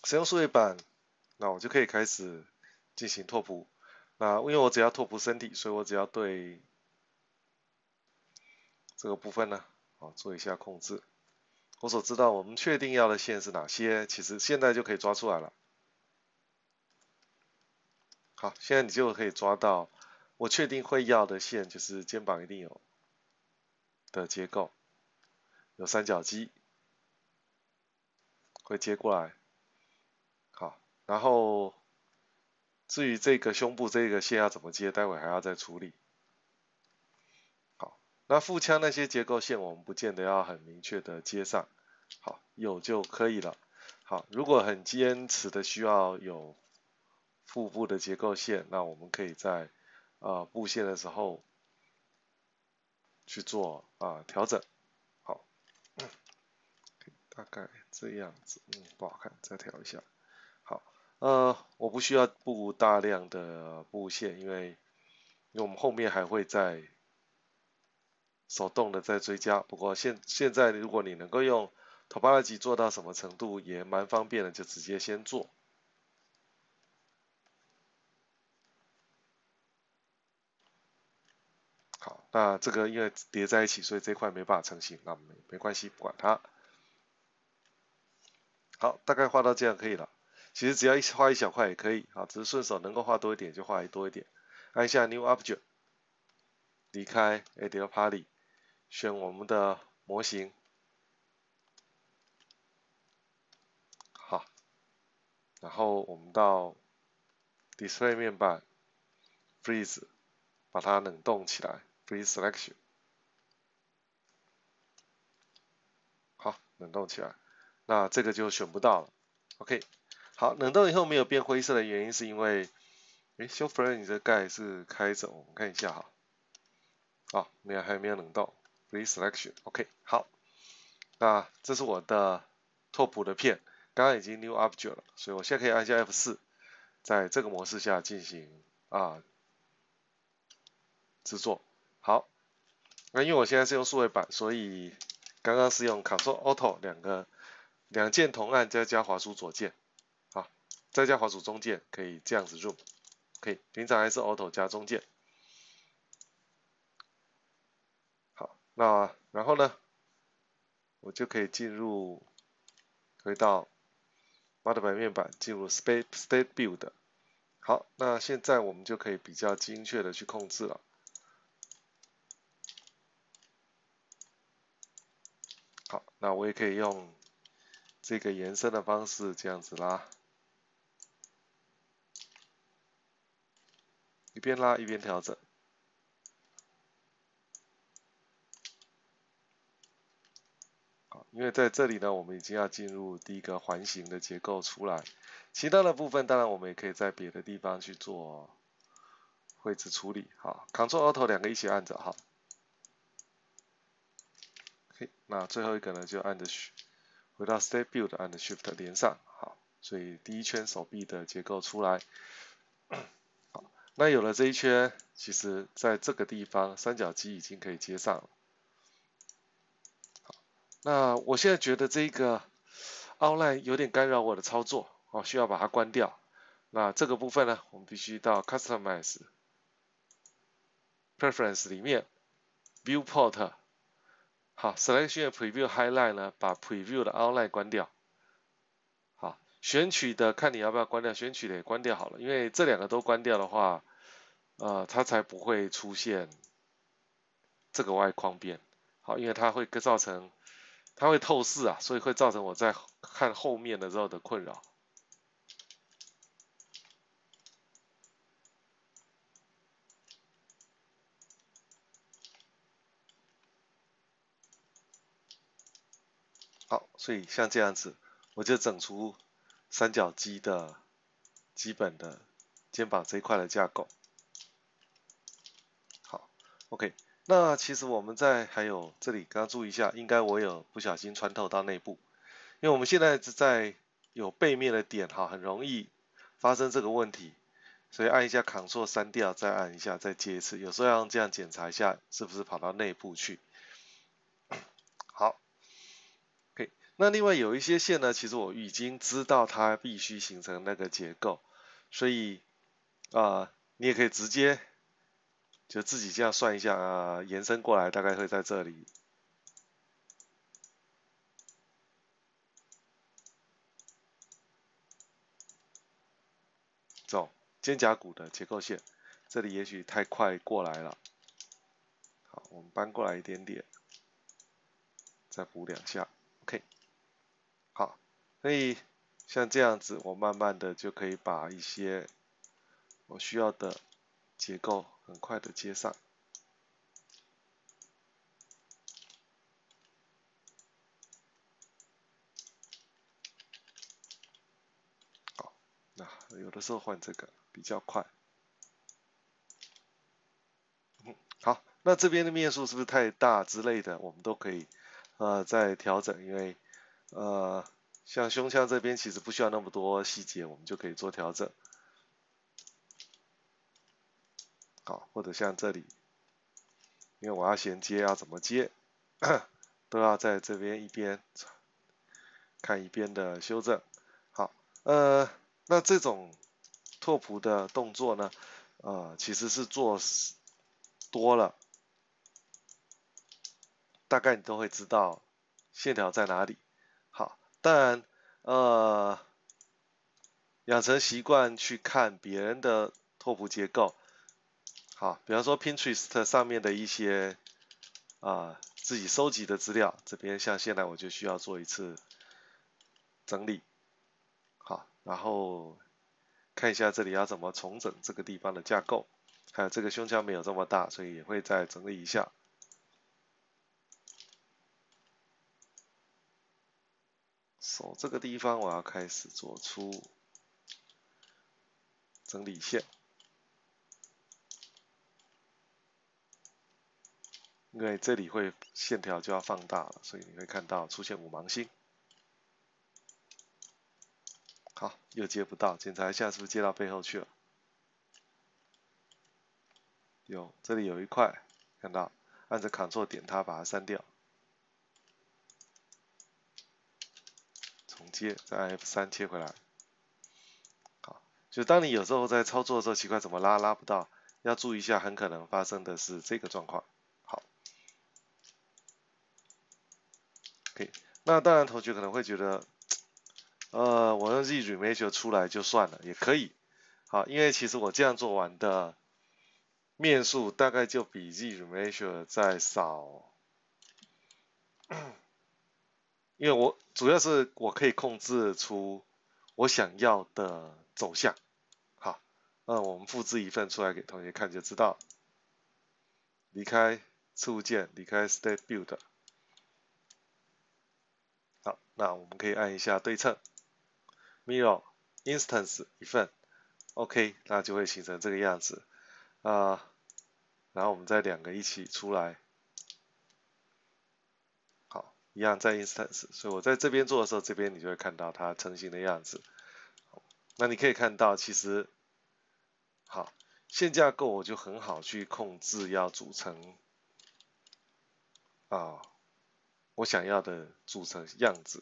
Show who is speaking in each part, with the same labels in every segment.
Speaker 1: 使用数位板，那我就可以开始进行拓扑。那因为我只要拓扑身体，所以我只要对这个部分呢，做一下控制。我所知道我们确定要的线是哪些，其实现在就可以抓出来了。好，现在你就可以抓到我确定会要的线，就是肩膀一定有的结构，有三角肌会接过来。好，然后至于这个胸部这个线要怎么接，待会还要再处理。好，那腹腔那些结构线我们不见得要很明确的接上，好，有就可以了。好，如果很坚持的需要有腹部的结构线，那我们可以在布线的时候去做调整。好，大概这样子，不好看，再调一下。好，我不需要布大量的布线，因为我们后面还会再手动的再追加。不过现在如果你能够用 Topology 做到什么程度，也蛮方便的，就直接先做。好，那这个因为叠在一起，所以这块没办法成型，那没关系，不管它。好，大概画到这样可以了。其实只要画一小块也可以，啊，只是顺手能够画多一点就画多一点。按一下 New Object， 离开 Ideal Poly， 选我们的模型。好，然后我们到 Display 面板 Freeze， 把它冷冻起来 ，Freeze Selection。好，冷冻起来，那这个就选不到了。OK， 好，冷冻以后没有变灰色的原因是因为，Show Frame 你的盖是开着，我们看一下哈。还没有冷冻 ，Freeze Selection。OK， 好，那这是我的拓扑的片，刚刚已经 New Object 了，所以我现在可以按下 F4，在这个模式下进行制作。好，那因为我现在是用数位板，所以刚刚是用 Ctrl Auto 两键同按，再加滑鼠左键，好，再加滑鼠中键，可以这样子 Zoom。OK， 平常还是 Auto 加中键。好，那然后呢，我就可以回到 Model 面板，进入 State Build。好，那现在我们就可以比较精确的去控制了。好，那我也可以用这个延伸的方式这样子拉，一边拉一边调整。好，因为在这里呢，我们已经要进入第一个环形的结构出来，其他的部分当然我们也可以在别的地方去做绘制处理。好 ，Ctrl Auto 两个一起按着，好。OK， 那最后一个呢，就按着回到 State Build， 按着 Shift 连上，好，所以第一圈手臂的结构出来。好，那有了这一圈，其实在这个地方三角肌已经可以接上了。好，那我现在觉得这个 Outline 有点干扰我的操作，需要把它关掉。那这个部分呢，我们必须到 Customize Preference 里面 Viewport。好 ，Selection Preview Highlight 呢，把 Preview 的 Outline 关掉。好，选取的看你要不要关掉，选取的也关掉好了，因为这两个都关掉的话，它才不会出现这个外框边。好，因为它会透视啊，所以会造成我在看后面的时候的困扰。好，所以像这样子，我就整出三角肌的基本的肩膀这一块的架构。好 ，OK， 那其实我们还有这里刚刚注意一下，应该我有不小心穿透到内部，因为我们现在是在有背面的点哈，很容易发生这个问题，所以按一下 Ctrl 删掉，再按一下，再接一次，有时候要这样检查一下是不是跑到内部去。好。OK， 那另外有一些线呢，其实我已经知道它必须形成那个结构，所以你也可以直接就自己这样算一下延伸过来大概会在这里。这种肩胛骨的结构线，这里也许太快过来了，好，我们搬过来一点点，再补2下 ，OK， 好，所以像这样子，我慢慢的就可以把一些我需要的结构很快的接上。好，那有的时候换这个比较快。好，那这边的面数是不是太大之类的，我们都可以再调整，因为像胸腔这边其实不需要那么多细节，我们就可以做调整。好，或者像这里，因为我要衔接要怎么接，都要在这边一边看一边的修正。好，那这种拓扑的动作呢，其实是做多了，大概你都会知道线条在哪里。好，当然，养成习惯去看别人的拓扑结构。好，比方说 Pinterest 上面的一些自己收集的资料，这边像现在我就需要做一次整理。好，然后看一下这里要怎么重整这个地方的架构，还有这个胸腔没有这么大，所以也会再整理一下。手这个地方我要开始做出整理线，因为这里会线条就要放大了，所以你会看到出现5芒星。好，又接不到，检查一下是不是接到背后去了。有，这里有一块，看到，按着 Ctrl 点它，把它删掉，重接，再按 F3切回来。好，就当你有时候在操作的时候，奇怪怎么拉不到，要注意一下，很可能发生的是这个状况。好，OK， 那当然同学可能会觉得，我用 Z Remake 出来就算了，也可以。好，因为其实我这样做完的面数大概就比 Z Remake 再少，因为我主要是我可以控制出我想要的走向。好，那我们复制一份出来给同学看就知道。离开事物键，离开 State Build。好，那我们可以按一下对称 Mirror Instance 一份 ，OK， 那就会形成这个样子然后我们再2个一起出来，好，一样在 Instance， 所以我在这边做的时候，这边你就会看到它成型的样子。那你可以看到，其实好线架构我就很好去控制要组成我想要的组成样子。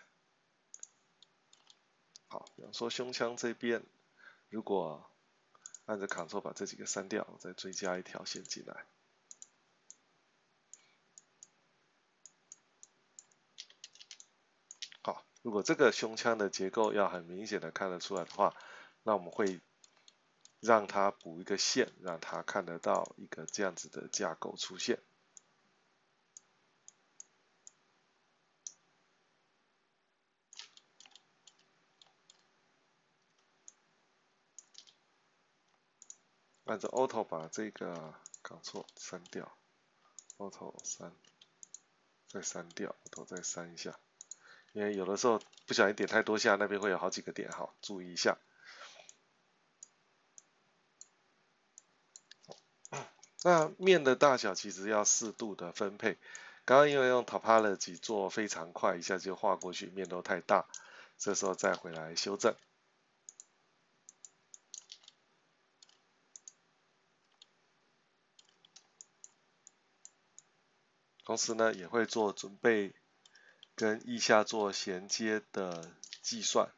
Speaker 1: 好，比方说胸腔这边，如果按着 Ctrl 把这几个删掉，再追加一条线进来。好，如果这个胸腔的结构要很明显的看得出来的话，那我们会让它补一个线，让它看得到一个这样子的架构出现。按照 Auto 把这个 Ctrl 删掉 ，Auto 删，再删掉 ，Auto 再删一下，因为有的时候不小心点太多下，那边会有好几个点，好，注意一下。那面的大小其实要适度的分配，刚刚因为用 Topology 做非常快，一下就画过去，面都太大，这时候再回来修正。同时呢，也会做准备跟腋下做衔接的计算。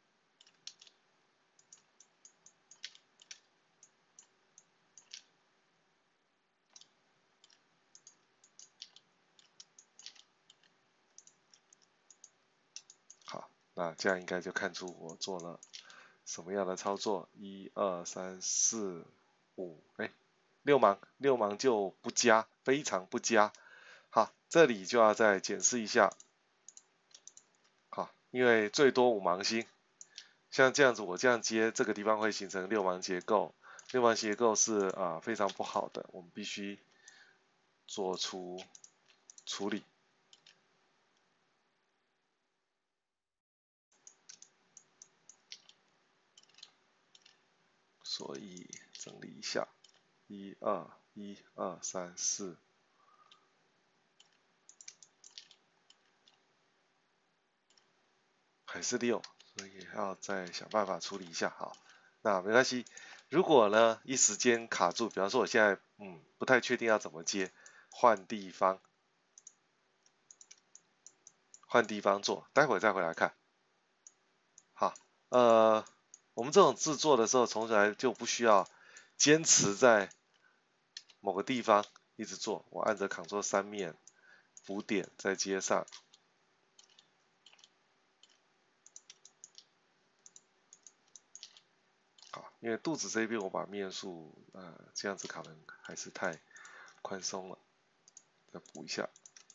Speaker 1: 好，那这样应该就看出我做了什么样的操作。1、2、3、4、5，哎，6盲就不加，非常不加。好，这里就要再检视一下。好，因为最多5盲星，像这样子我这样接，这个地方会形成6盲结构。6盲结构是非常不好的，我们必须做出处理。所以整理一下，1、2、1、2、3、4。还是6，所以要再想办法处理一下。好，那没关系。如果呢一时间卡住，比方说我现在不太确定要怎么接，换地方做，待会再回来看。好，我们这种制作的时候，从来就不需要坚持在某个地方一直做，我按着 Ctrl 3面补点再接上。好，因为肚子这边我把面数这样子可能还是太宽松了，再补一下，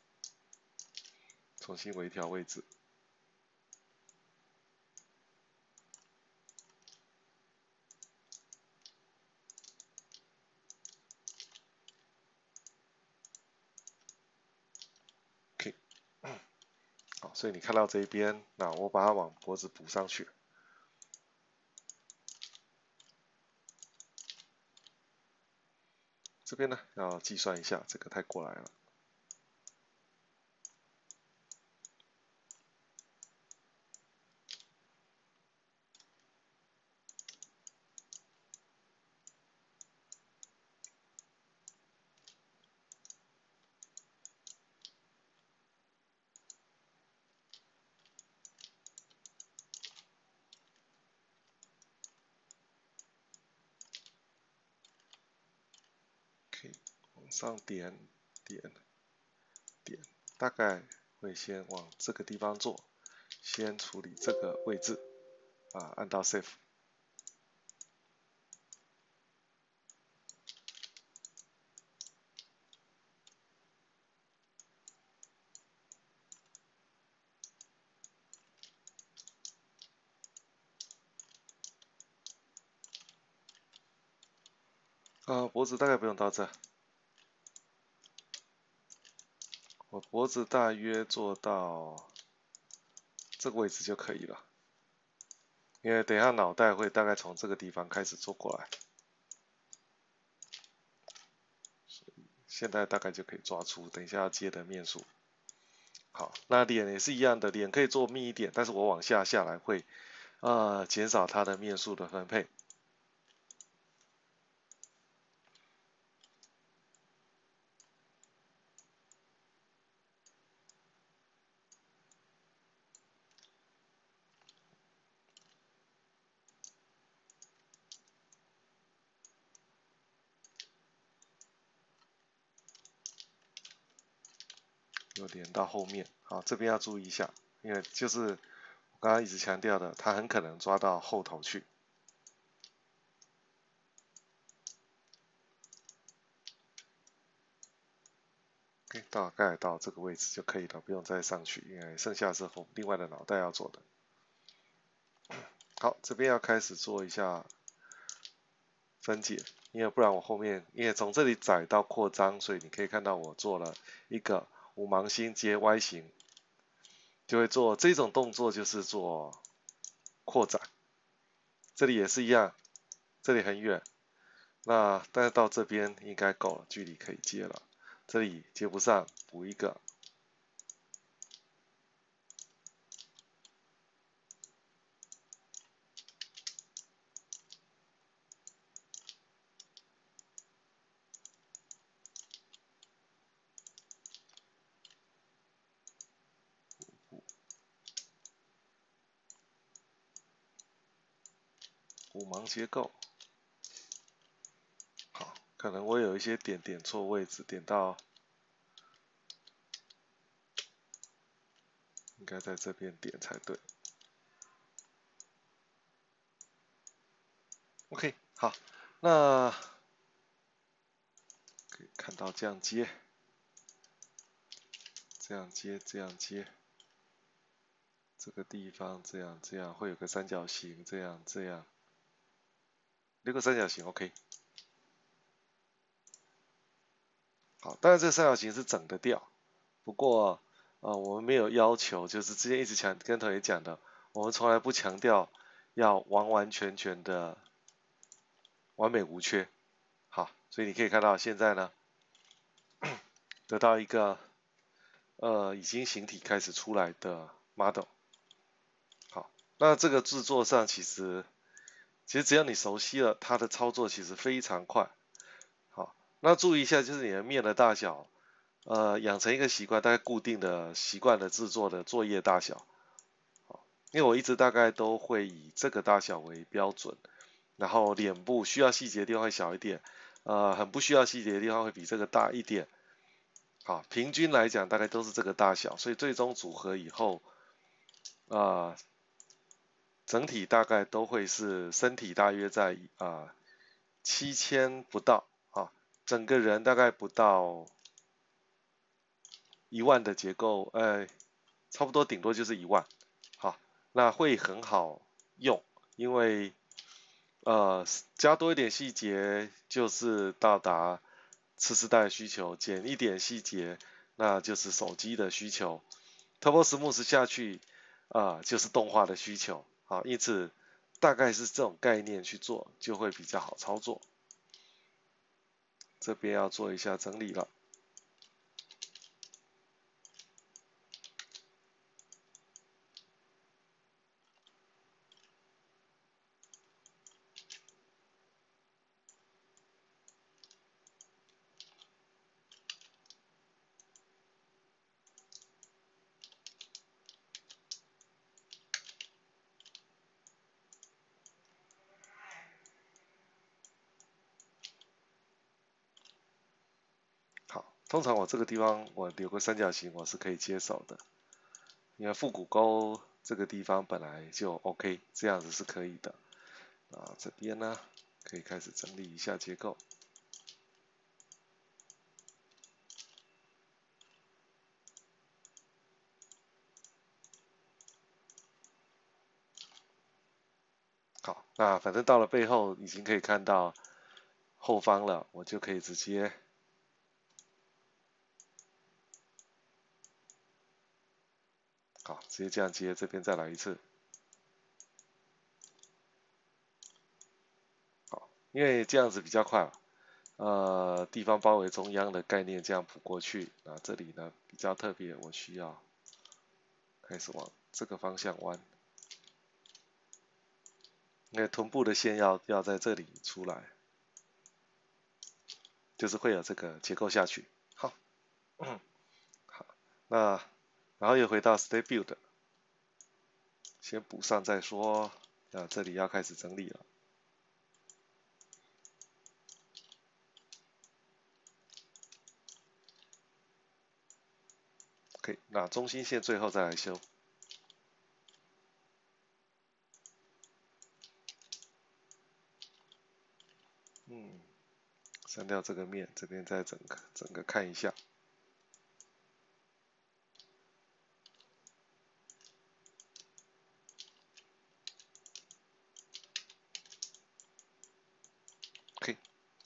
Speaker 1: 重新微调位置。OK， 好，所以你看到这一边，那我把它往脖子补上去。这边呢要计算一下，这个太过来了。OK， 往上点，大概会先往这个地方做，先处理这个位置，按到 Save。脖子大概不用到这，我脖子大约做到这个位置就可以了，因为等一下脑袋会大概从这个地方开始做过来，现在大概就可以抓出等一下要接的面数。好，那脸也是一样的，脸可以做密一点，但是我往下来会减少它的面数的分配。有连到后面，好，这边要注意一下，因为就是我刚刚一直强调的，它很可能抓到后头去。OK， 大概到这个位置就可以了，不用再上去，因为剩下是后另外的脑袋要做的。好，这边要开始做一下分解，因为不然我后面，因为从这里窄到扩张，所以你可以看到我做了一个5芒星接 Y 型，就会做这种动作，就是做扩展。这里也是一样，这里很远，但是到这边应该够了，距离可以接了。这里接不上，补一个。 弧盲结构。好，可能我有一些点点错位置，点到应该在这边点才对。OK， 好，那可以看到这样接，这样接，这样接。这个地方这样会有个三角形，这样留个三角形 ，OK。好，当然这个三角形是整的掉，不过我们没有要求，就是之前一直跟同学讲的，我们从来不强调要完完全全的完美无缺。好，所以你可以看到现在呢，得到一个已经形体开始出来的 model。好，那这个制作上其实只要你熟悉了，它的操作其实非常快。好，那注意一下，就是你的面的大小，养成一个习惯，大概固定的习惯的制作的作业大小。好，因为我一直大概都会以这个大小为标准，然后脸部需要细节的地方会小一点，很不需要细节的地方会比这个大一点。好，平均来讲大概都是这个大小，所以最终组合以后，整体大概都会是身体大约在7000不到啊，整个人大概不到1万的结构，差不多顶多就是1万。好，那会很好用，因为加多一点细节就是到达次世代的需求，减一点细节那就是手机的需求。Turbo Smooth 下去就是动画的需求。好，因此大概是这种概念去做，就会比较好操作。这边要做一下整理了。好，通常我这个地方我留个三角形我是可以接受的，因为腹股沟这个地方本来就 OK， 这样子是可以的。这边呢可以开始整理一下结构。好，那反正到了背后已经可以看到后方了，我就可以直接好，直接这样接，这边再来一次。好，因为这样子比较快，地方包围中央的概念这样补过去。那这里呢比较特别，我需要开始往这个方向弯，因为臀部的线要在这里出来，就是会有这个结构下去。好，好，那然后又回到 State Build， 先补上再说。这里要开始整理了。OK， 那中心线最后再来修。删掉这个面，这边再整个看一下。OK，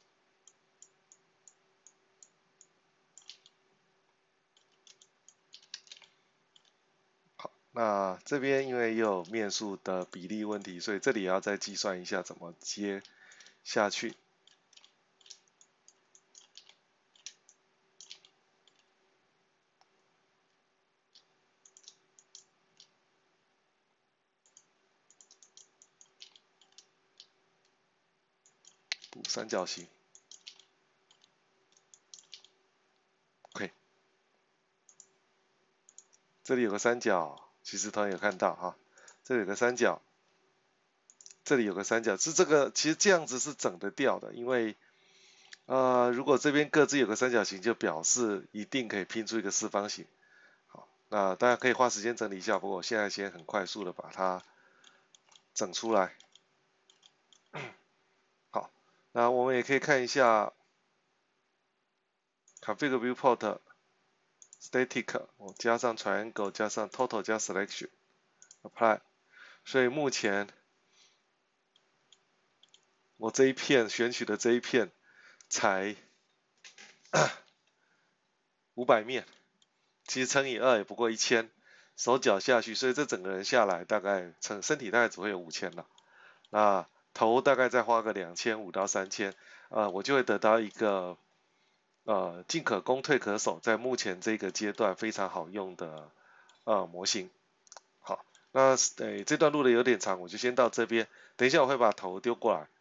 Speaker 1: 好，那这边因为又有面数的比例问题，所以这里也要再计算一下怎么接下去。补三角形。OK， 这里有个三角，其实同学有看到哈，这里有个三角， 这里有个三角，是这个其实这样子是整得掉的，因为如果这边各自有个三角形，就表示一定可以拼出一个四方形。好，那大家可以花时间整理一下，不过我现在先很快速的把它整出来。好，那我们也可以看一下 configure viewport static， 我加上 triangle 加上 total 加 selection apply， 所以目前我这一片选取的这一片才500面，其实乘以2也不过1000，手脚下去，所以这整个人下来大概身体大概只会有5000了。那头大概再花个2500到3000，我就会得到一个进可攻退可守，在目前这个阶段非常好用的模型。好，那这段录的有点长，我就先到这边，等一下我会把头丢过来。